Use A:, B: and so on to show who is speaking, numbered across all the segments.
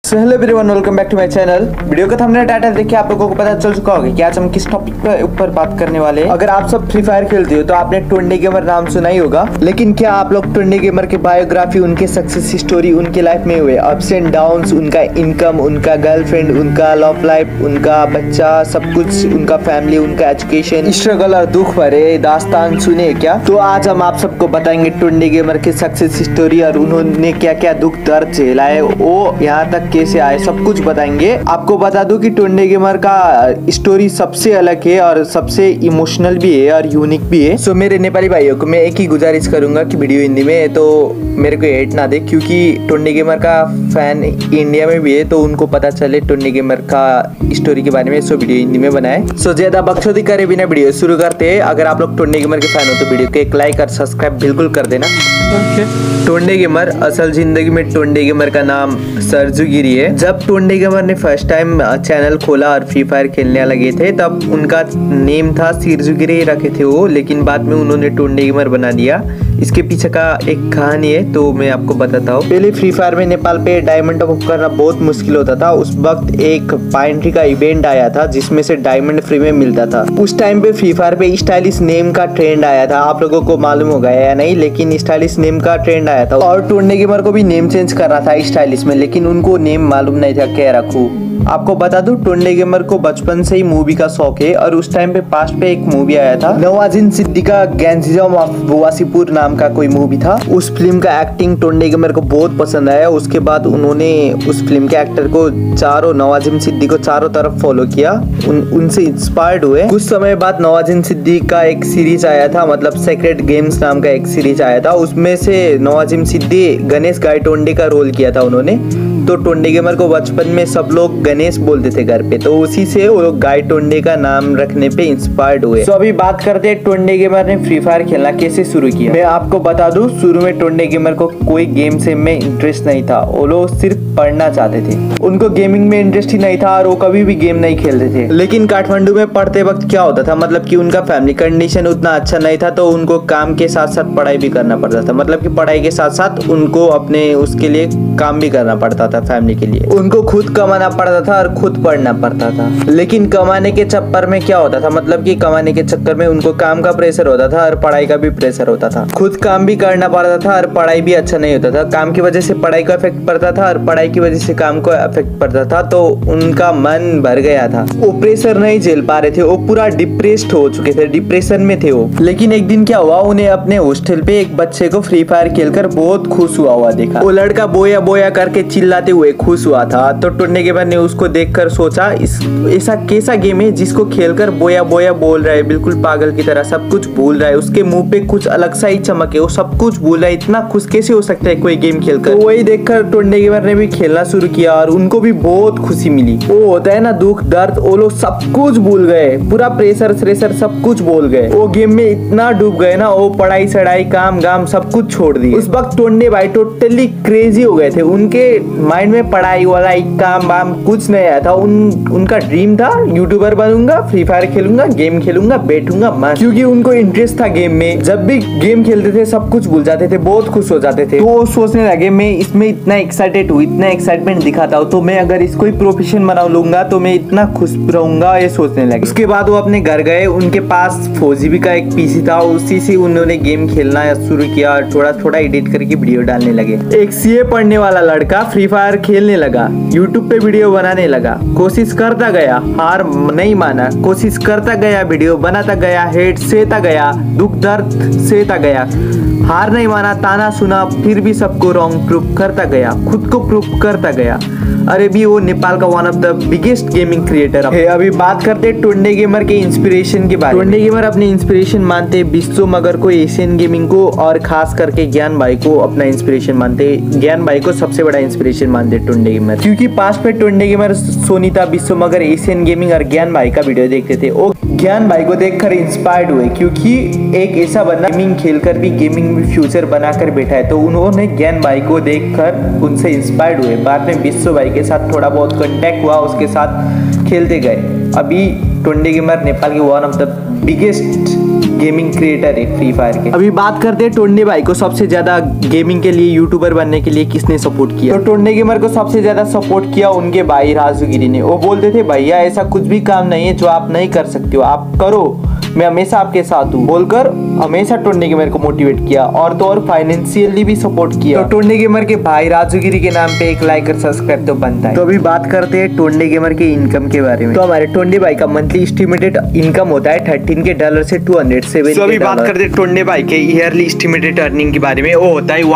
A: Hello everyone, welcome back to my channel. Video का thumbnail title देख के आप लोगों को पता चल चुका होगा कि आज हम किस टॉपिक के ऊपर बात करने वाले हैं। अगर आप सब फ्री फायर खेलते हो तो आपने टुंडे गेमर नाम सुना ही होगा, लेकिन क्या आप लोग टुंडे गेमर के बायोग्राफी, उनके सक्सेस स्टोरी, उनके लाइफ में हुए अप्स एंड डाउन्स, उनका इनकम, उनका गर्लफ्रेंड, उनका लव लाइफ, उनका बच्चा, सब कुछ, उनका फैमिली, उनका एजुकेशन, स्ट्रगल और दुख भरे दास्तान सुने क्या? तो आज हम आप सबको बताएंगे टुंडे गेमर के सक्सेस स्टोरी और उन्होंने क्या क्या दुख दर्द झेला है, वो यहाँ तक कैसे आए, सब कुछ बताएंगे। आपको बता दूं कि टुंडे गेमर का स्टोरी सबसे अलग है और सबसे इमोशनल भी है और यूनिक भी है। सो मेरे नेपाली भाइयों को मैं एक ही गुजारिश करूंगा कि वीडियो हिंदी में है तो मेरे को हेट ना दे, क्योंकि टुंडे गेमर का फैन इंडिया में भी है तो उनको पता चले टुंडे गेमर का स्टोरी के बारे में। सो वीडियो हिंदी में बनाए। सो ज्यादा बकचोदी करे बिना वीडियो शुरू करते हैं। अगर आप लोग टुंडे गेमर के फैन हो तो वीडियो को एक लाइक और सब्सक्राइब बिल्कुल कर देना। टुंडे गेमर, असल जिंदगी में टुंडे गेमर का नाम सरजू गिरी है। जब टुंडे गेमर ने फर्स्ट टाइम चैनल खोला और फ्री फायर खेलने लगे थे तब उनका नेम था सिरजू गिरी रखे थे वो, लेकिन बाद में उन्होंने टुंडे गेमर बना दिया। इसके पीछे का एक कहानी है तो मैं आपको बताता हूँ। पहले फ्री फायर में नेपाल पे डायमंड टॉप अप करना बहुत मुश्किल होता था। उस वक्त एक पाइन ट्री का इवेंट आया था जिसमें से डायमंड फ्री में मिलता था। उस टाइम पे फ्री फायर पे स्टाइलिश नेम का ट्रेंड आया था। आप लोगों को मालूम होगा या नहीं, लेकिन स्टाइलिश नेम का ट्रेंड आया था और टुंडे गेमर को भी नेम चेंज करना था स्टाइलिश में, लेकिन उनको नेम मालूम नहीं था क्या रखूं। आपको बता दूं टुंडे गेमर को बचपन से ही मूवी का शौक है और उस टाइम पे पास्ट पे एक मूवी आया था, नवाजुद्दीन सिद्दीकी का गैंगस्टर ऑफ वासीपुर नाम का कोई मूवी था। उस फिल्म का एक्टिंग टुंडे गेमर को बहुत पसंद आया। उसके बाद उन्होंने उस फिल्म के एक्टर को नवाजुद्दीन सिद्दीकी को चारों तरफ फॉलो किया, उनसे इंस्पायर्ड हुए। कुछ समय बाद नवाजुद्दीन सिद्दीकी का एक सीरीज आया था, मतलब सेक्रेट गेम्स नाम का एक सीरीज आया था। उसमें से नवाजुद्दीन सिद्दीकी गणेश गायटोंडे का रोल किया था उन्होंने। तो टुंडे गेमर को बचपन में सब लोग गणेश बोलते थे घर पे, तो उसी से वो लोग गायटोंडे का नाम रखने पे इंस्पायर्ड हुए। तो अभी बात करते हैं टुंडे गेमर ने फ्री फायर खेलना कैसे शुरू किया। मैं आपको बता दूं शुरू में टुंडे गेमर को कोई गेम से में इंटरेस्ट नहीं था। वो लोग सिर्फ पढ़ना चाहते थे, उनको गेमिंग में इंटरेस्ट ही नहीं था और वो कभी भी गेम नहीं खेलते थे। लेकिन काठमांडू में पढ़ते वक्त क्या होता था, मतलब कि उनका फैमिली कंडीशन उतना अच्छा नहीं था तो उनको काम के साथ साथ पढ़ाई भी करना पड़ता था। मतलब कि पढ़ाई के साथ साथ उनको अपने उसके लिए काम भी करना पड़ता था। फैमिली के लिए उनको खुद कमाना पड़ता था और खुद पढ़ना पड़ता था। लेकिन कमाने के चक्कर में क्या होता था, मतलब कि कमाने के चक्कर में उनको काम का प्रेशर होता था और पढ़ाई का भी प्रेशर होता था। खुद काम भी करना पड़ता था और पढ़ाई भी अच्छा नहीं होता था। काम की वजह से पढ़ाई को इफेक्ट पड़ता था और पढ़ाई की वजह से काम को इफेक्ट पड़ता था, तो उनका मन भर गया था। वो प्रेशर नहीं झेल पा रहे थे, वो पूरा डिप्रेस्ड हो चुके थे, डिप्रेशन में थे वो। लेकिन एक दिन क्या हुआ, उन्हें अपने हॉस्टल पे एक बच्चे को फ्री फायर खेलकर बहुत खुश हुआ देखा। वो लड़का बोया बोया करके चिल्लाते हुए खुश हुआ था। तो टुंडे गेमर ने उसको देखकर सोचा ऐसा कैसा गेम है जिसको खेलकर बोया बोया बोल रहा है, बिल्कुल पागल की तरह सब कुछ भूल रहा है, उसके मुंह पे कुछ अलग सा ही चमक है, वो सब कुछ भूल रहा है, इतना खुश कैसे हो सकता है कोई गेम खेलकर। तो वही देखकर टुंडे गेमर ने भी खेलना शुरू किया और उनको भी बहुत खुशी मिली। वो होता है ना दुख दर्द, वो लोग सब कुछ भूल गए, पूरा प्रेशर श्रेशर सब कुछ भूल गए। वो गेम में इतना डूब गए ना, वो पढ़ाई सड़ाई काम गाम सब कुछ छोड़ दिए। उस वक्त टुंडे भाई टोटली क्रेजी हो गए थे। उनके माइंड में पढ़ाई वाला काम वाम कुछ नहीं आया था। उनका ड्रीम था यूट्यूबर बनूंगा, फ्री फायर खेलूंगा, गेम खेलूंगा, बैठूंगा मस्त, क्योंकि उनको इंटरेस्ट था गेम में। जब भी गेम खेलते थे सब कुछ भूल जाते थे, बहुत खुश हो जाते थे। तो वो सोचने लगे मैं इसमें इतना एक्साइटेड हूँ, इतना एक्साइटमेंट दिखाता हूँ, तो मैं अगर इसको ही प्रोफेशन बना लूंगा तो मैं इतना खुश रहूंगा, ये सोचने लगे। उसके बाद वो अपने घर गए, उनके पास 4GB का एक पीसी था, उसी से उन्होंने गेम खेलना शुरू किया और थोड़ा थोड़ा एडिट करके वीडियो डालने लगे। एक सीए पढ़ने वाला लड़का फ्री फायर खेलने लगा, यूट्यूब पे वीडियो बनाने लगा, कोशिश करता गया, हार नहीं माना, कोशिश करता गया, वीडियो बनाता गया, हेट सहता गया, दुख दर्द सहता गया, हार नहीं माना, ताना सुना, फिर भी सबको रॉन्ग प्रूफ करता गया, खुद को प्रूफ करता गया। अरे भी वो नेपाल का one of the biggest gaming creator है। अभी बात करते हैं टुंडे गेमर के इंस्पिरेशन के बारे में। टुंडे गेमर अपने इंस्पिरेशन मानते विश्व मगर को, एशियन गेमिंग को और खास करके ज्ञान भाई को अपना इंस्पिरेशन मानते। ज्ञान भाई को सबसे बड़ा इंस्पिरेशन मानते टुंडे गेमर, क्योंकि पास पे टुंडे गेमर सोनीता, विश्व मगर, एशियन गेमिंग और ज्ञान भाई का वीडियो देखते थे। वो ज्ञान भाई को देखकर इंस्पायर्ड हुए, क्योंकि एक ऐसा बंदा गेमिंग खेलकर भी गेमिंग में फ्यूचर बनाकर बैठा है, तो उन्होंने ज्ञान भाई को देखकर उनसे इंस्पायर्ड हुए। बाद में विश्व भाई के साथ थोड़ा बहुत कांटेक्ट हुआ, उसके साथ खेलते गए। अभी टुंडे गेमर नेपाल के one of the biggest gaming creator है फ्री फायर के। अभी बात करते हैं टोंडे भाई को सबसे ज्यादा गेमिंग के लिए यूट्यूबर बनने के लिए किसने सपोर्ट किया। तो टोंडे गेमर को सबसे ज्यादा सपोर्ट किया उनके भाई राजूगिरी ने। वो बोलते थे भैया ऐसा कुछ भी काम नहीं है जो आप नहीं कर सकते हो, आप करो, मैं हमेशा आपके साथ हूँ बोलकर हमेशा टोंडे गेमर को मोटिवेट किया और तो और फाइनेंशियली भी सपोर्ट किया। तो टोंडे गेमर के भाई राजूगिरी के नाम पे एक लाइक और सब्सक्राइब तो बनता है। तो अभी बात करते हैं टोंडे गेमर के इनकम के बारे में। तो हमारे टोंडे भाई का मंथली एस्टिमेटेड इनकम होता है $13 से 207। तो अभी बात करते हैं टोंडे भाई के ईयरली एस्टिमेटेड अर्निंग के बारे में। वो होता है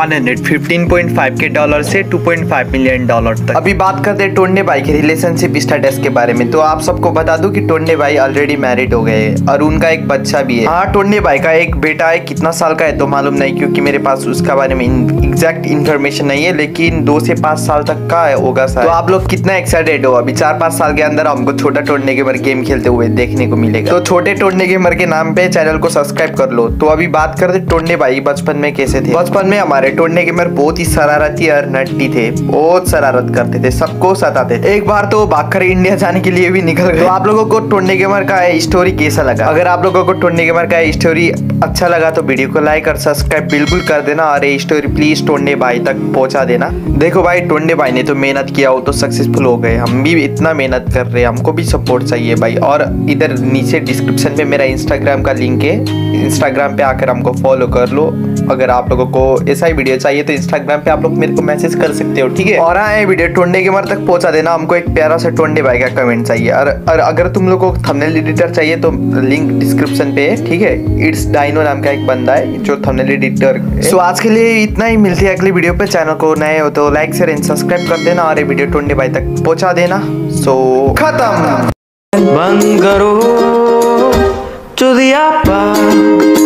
A: $115.5 से $2.5 मिलियन तक। अभी बात करते हैं टोंडे भाई के रिलेशनशिप स्टेटस के बारे में। तो आप सबको बता दूं कि टोंडे भाई ऑलरेडी मैरिड हो गए और उनका एक बच्चा भी है। हाँ, टोंडे भाई का एक बेटा है, कितना साल का है तो मालूम नहीं क्योंकि मेरे पास उसका बारे में एग्जैक्ट इन्फॉर्मेशन नहीं है, लेकिन 2 से 5 साल तक का होगा सर। तो आप लोग कितना एक्साइटेड हो, अभी 4-5 साल के अंदर हमको छोटा टोंडे गेमर गेम खेलते हुए देखने को मिलेगा। तो छोटे टोंडे गेमर के नाम पे चैनल को सब्सक्राइब कर लो। तो अभी बात करते टोंडे भाई बचपन में कैसे थे। बचपन में हमारे टोंडे गेमर बहुत ही शरारती और नट्टी थे, बहुत शरारत करते थे, सबको सताते थे। एक बार तो भागकर इंडिया जाने के लिए भी निकल गए। तो आप लोगों को टोंडे गेमर का स्टोरी कैसा लगा? अगर आप लोगों को टोंडे गेमर का स्टोरी अच्छा लगा तो वीडियो को लाइक और सब्सक्राइब बिल्कुल कर देना और ये स्टोरी प्लीज टोंडे भाई तक पहुंचा देना। देखो भाई, टोंडे भाई ने तो मेहनत किया, वो तो सक्सेसफुल हो गए, हम भी इतना मेहनत कर रहे हैं, हमको भी सपोर्ट चाहिए भाई। और इधर नीचे डिस्क्रिप्शन में मेरा इंस्टाग्राम का लिंक है, इंस्टाग्राम पे आकर हमको फॉलो कर लो। अगर आप लोगों को ऐसा ही वीडियो चाहिए तो इंस्टाग्राम पे आप लोग मेरे को मैसेज कर सकते हो, ठीक है। और हाँ, ये वीडियो टोंडे गेमर तक पहुंचा देना, हमको एक प्यारा सा टोंडे भाई का कमेंट चाहिए। और अगर तुम लोगों को थंबनेल एडिटर चाहिए तो लिंक डिस्क्रिप्शन पे है, ठीक है। इट्स डाइनो नाम का एक बंदा है जो थंबनेल एडिटर है। सो आज के लिए इतना ही, मिलती है अगली वीडियो पे। चैनल को नए हो तो लाइक शेयर एंड सब्सक्राइब कर देना और ये वीडियो टोंडे भाई तक पहुंचा देना। सो खत्म। बंद करो चुदिया